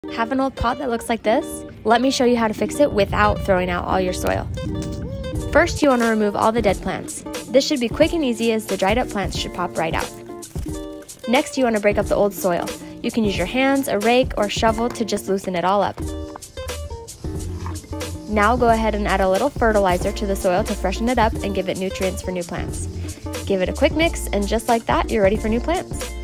Have an old pot that looks like this? Let me show you how to fix it without throwing out all your soil. First, you want to remove all the dead plants. This should be quick and easy as the dried up plants should pop right out. Next, you want to break up the old soil. You can use your hands, a rake, or shovel to just loosen it all up. Now go ahead and add a little fertilizer to the soil to freshen it up and give it nutrients for new plants. Give it a quick mix, and just like that, you're ready for new plants.